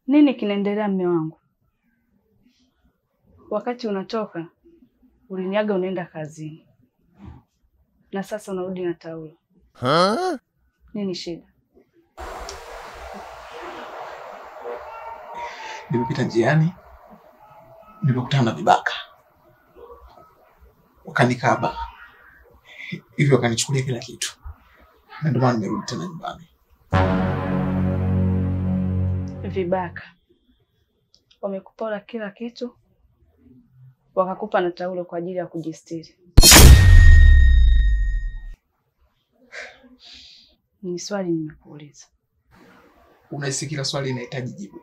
Nini kinaendelea mume wangu? Wakati unatoka uliniaga unaenda kazini. Na sasa unarudi na taulo. Nini shida? Nimepita njiani, nimekutana na vibaka. Wakanikaba. Hivyo wakanichukulia kila kitu. Na ndio maana nimerudi tena nyumbani. Vibaka wamekupora kila kitu, wakakupa na taulo kwa ajili ya kujistiri. Ni swali nimekuuliza. Unahisi kila swali linahitaji jibu.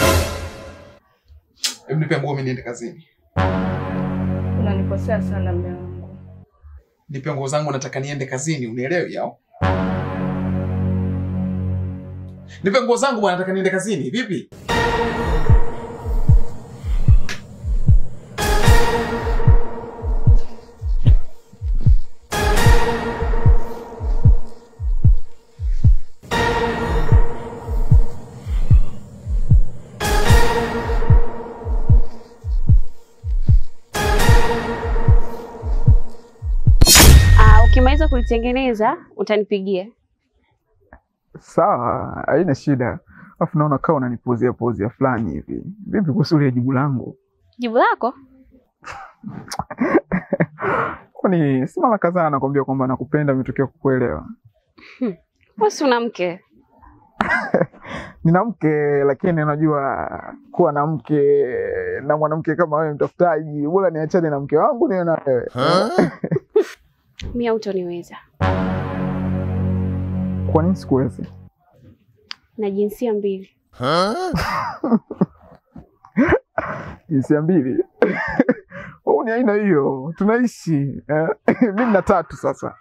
Hebu nipe nguo mimi niende kazini. Unanikosea sana mume wangu. Nipe nguo zangu, nataka niende kazini, unielewe yao? Nipe nguo zangu bwana, nataka niende kazini. Vipi? Ukimaliza kulitengeneza utanipigia. Sawa, haina shida. Alafu naona kama unanipozea pozea fulani hivi. Vipi kuhusu ile jibu langu? Jibu lako? Kwani si mara kadhaa nakwambia kwamba nakupenda, umetokea kukuelewa. Wewe si una mke? Nina mke, lakini unajua kuwa na mke na mwanamke kama wewe mtafutaji, bora niachane na mke wangu niwe na wewe. Mimi hutoniweza. Kwa nini sikuwezi? Na jinsia mbili. Jinsia mbili? Ni aina hiyo, tunaishi. Mimi na 3 sasa.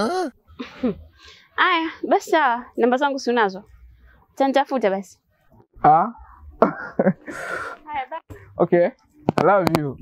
Aya, basi sawa. Namba zangu si unazo? Utanitafuta basi. Haya, bye. Okay. I love you.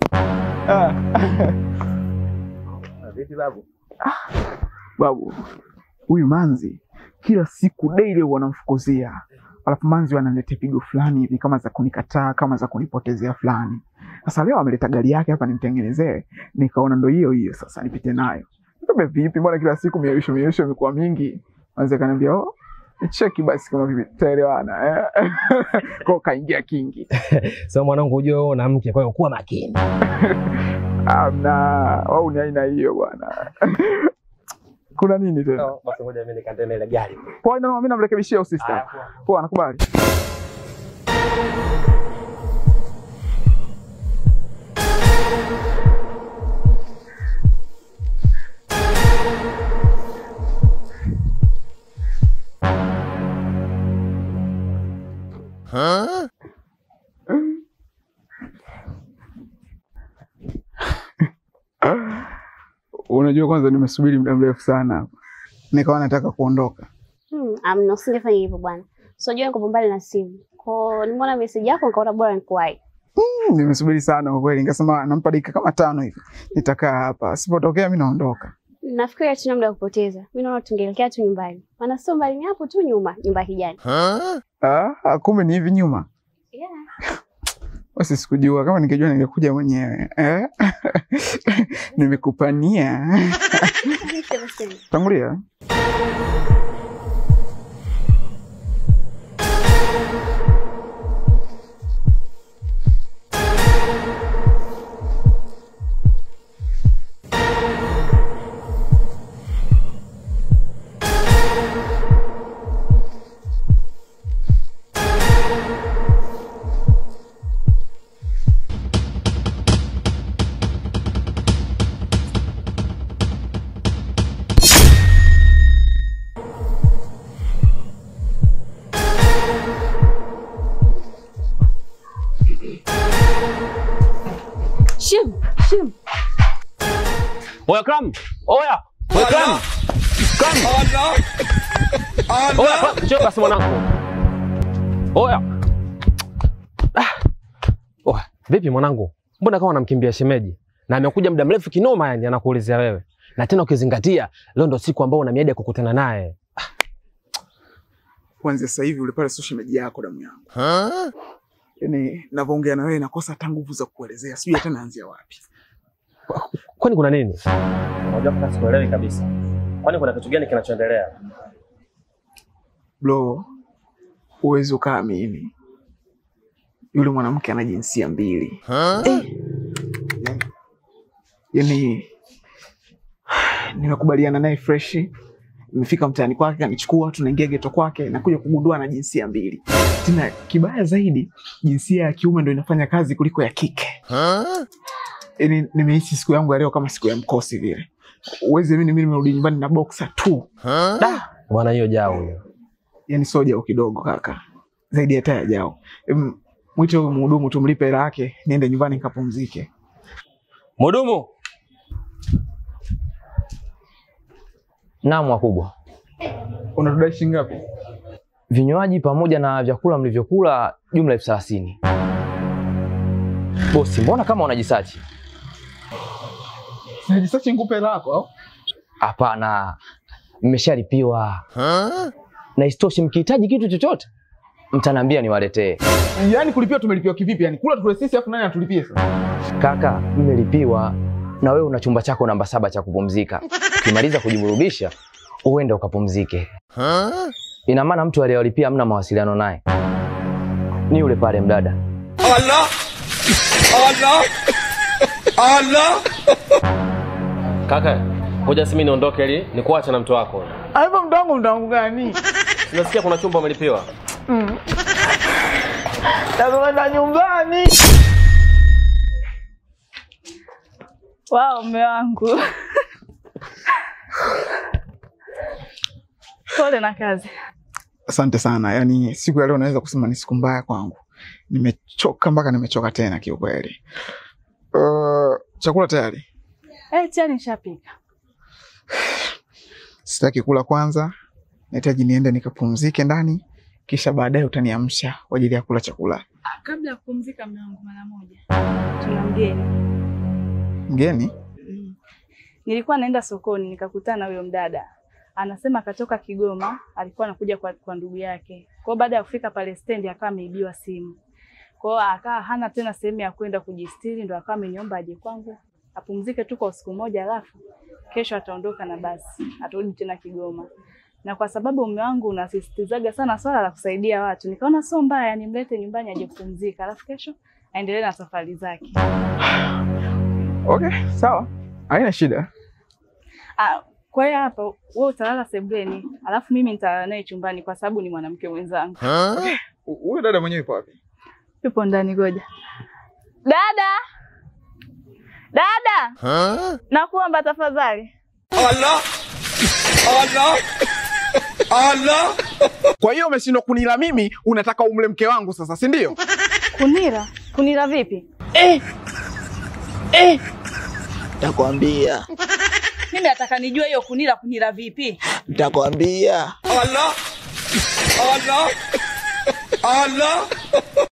Vipi babu? Babu, huyu Manzi kila siku daily wanamfukuzia. Alafu Manzi wanaleta pigo fulani hivi kama za kunikataa, kama za kunipotezea fulani. Sasa leo ameleta gari yake hapa nimtengenezee. Nikaona ndo hiyo sasa nipite nayo. Nikamwambia vipi, mbona kila siku mieyusho imekuwa mingi? Manzi akaniambia, "Oh, cheki basi kama vipi tutaelewana." Kwa kaingia kingi. So mwanangu ujue wewe una mke, kwa hiyo kuwa makini. Amna, wao ni aina hiyo bwana. Kuna nini tena? Basi ngoja mimi nikatene ile gari. Poa, na mimi namrekebishia au sister. Poa, nakubali. Unajua kwanza nimesubiri muda mrefu sana hapa. Nikawa nataka kuondoka. Amna, usingefanya hivyo bwana. Unajua niko mbali na simu. Kwa nimeona message yako nikaona bora nikuwahi. Nimesubiri sana kwa kweli. Nikasema nampa dakika kama 5 hivi. Nitakaa hapa. Sipotokea mimi naondoka. Nafikiri hatuna muda wa kupoteza. Mimi naona tungeelekea tu nyumbani. Maana sio mbali, ni hapo tu nyuma, nyumba kijani. Kumbe ni hivi nyuma. Yeah. Wasi sikujua, kama ningejua ningekuja mwenyewe. Nimekupania. Tangulia. Shim. Oya Kram. Oya. Oya Kram. Oya, njoo basi mwanangu. Oya. Oya, vipi mwanangu? Mbona kama unamkimbia shemeji? Na amekuja muda mrefu kinoma yani anakuulizia wewe. Na tena ukizingatia leo ndo siku ambayo una miadi ya kukutana naye. Kwanza sasa hivi ule pale social media yako damu yangu. Yaani ninavyoongea na wewe nakosa hata nguvu za kuelezea. Sijui hata naanzia wapi. Kwani kuna nini? Unajua kama sikuelewi kabisa. Kwani kuna kitu gani kinachoendelea? Bro, uwezo kaamini. Yule mwanamke ana jinsia mbili. Yaani nimekubaliana naye fresh. Nimefika mtaani kwake, kanichukua, tunaingia geto kwake na kuja kugundua na jinsia mbili. Tena kibaya zaidi, jinsia ya kiume ndio inafanya kazi kuliko ya kike. Yaani nimeishi siku yangu ya leo kama siku ya mkosi vile. Uweze mimi nimerudi nyumbani na boxer tu. Bwana hiyo jao huyo. Yaani soja kidogo kaka. Zaidi hata ya jao. Mwite huyo mhudumu tumlipe hela yake, niende nyumbani nikapumzike. Mhudumu. Naam wakubwa. Unadai shilingi ngapi? Vinywaji pamoja na vyakula mlivyokula jumla 30,000. Bosi, mbona kama unajisachi? Unajisachi nikupe hela yako au? Hapana. Mmeshalipiwa. Na isitoshe mkihitaji kitu chochote mtaniambia niwaletee. Yaani kulipia tumelipiwa kivipi? Yaani kula tule sisi afu nani atulipie sasa? Kaka, mmelipiwa na wewe una chumba chako namba 7 cha kupumzika. Ukimaliza kujiburudisha, uende ukapumzike. Ina maana mtu aliyolipia hamna mawasiliano naye. Ni yule pale mdada. Allah! Allah! Allah! Kaka, ngoja simi niondoke ili nikuache na mtu wako. Hapo mdangu gani? Unasikia kuna chumba umelipiwa? Takwenda nyumbani. Wao mume wangu. Pole na kazi. Asante sana. Yaani siku ya leo naweza kusema ni siku mbaya kwangu. Nimechoka mpaka nimechoka tena kiukweli. Chakula tayari? Tayari nishapika. Sitaki kula kwanza. Nahitaji niende nikapumzike ndani, kisha baadaye utaniamsha kwa ajili ya kula chakula. Kabla ya kupumzika mume wangu mara moja. Tuna mgeni. Mgeni? Nilikuwa naenda sokoni nikakutana na huyo mdada. Anasema katoka Kigoma, alikuwa anakuja kwa ndugu yake. Kwa baada ya kufika pale stendi akawa ameibiwa simu. Kwa hiyo akawa hana tena sehemu ya kwenda kujistiri, ndo akawa ameniomba aje kwangu apumzike tu kwa siku moja, alafu kesho ataondoka na basi atarudi tena Kigoma. Na kwa sababu mume wangu unasisitizaga sana swala la kusaidia watu, nikaona sio mbaya nimlete nyumbani aje kupumzika, alafu kesho aendelee na safari zake. Okay, sawa. Haina shida. Kwa hiyo hapa wewe utalala sebuleni, alafu mimi nitalala naye chumbani kwa sababu ni mwanamke mwenzangu. Okay. Huyo dada mwenyewe yupo wapi? Yupo ndani, ngoja. Dada! Dada! Nakuomba tafadhali. Allah! Allah! Allah! Kwa hiyo umeshindwa kunila mimi, unataka umle mke wangu sasa, si ndio? Kunira? Kunira vipi? Nitakwambia. Mimi nataka nijue hiyo kunira vipi? Nitakwambia. Allah! Allah! Allah!